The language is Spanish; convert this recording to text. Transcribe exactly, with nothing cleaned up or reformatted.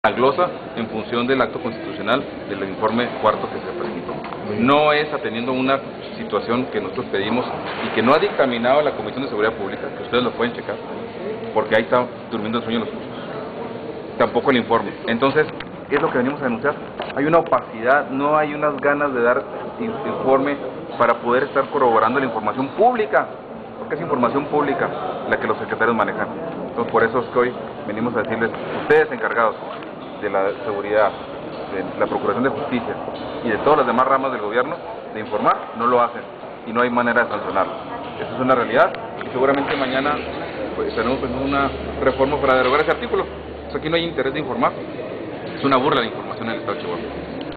La glosa en función del acto constitucional del informe cuarto que se presentó. No es atendiendo una situación que nosotros pedimos y que no ha dictaminado la Comisión de Seguridad Pública, que ustedes lo pueden checar, porque ahí está durmiendo el sueño los justos. Tampoco el informe. Entonces, ¿qué es lo que venimos a denunciar? Hay una opacidad, no hay unas ganas de dar informe para poder estar corroborando la información pública, porque es información pública la que los secretarios manejan. Entonces, por eso es que hoy venimos a decirles, ustedes encargados de la seguridad, de la Procuración de Justicia y de todas las demás ramas del gobierno, de informar, no lo hacen y no hay manera de sancionarlo. Esa es una realidad y seguramente mañana pues, tenemos una reforma para derogar ese artículo. Pues aquí no hay interés de informar, es una burla la información en el Estado de Chihuahua.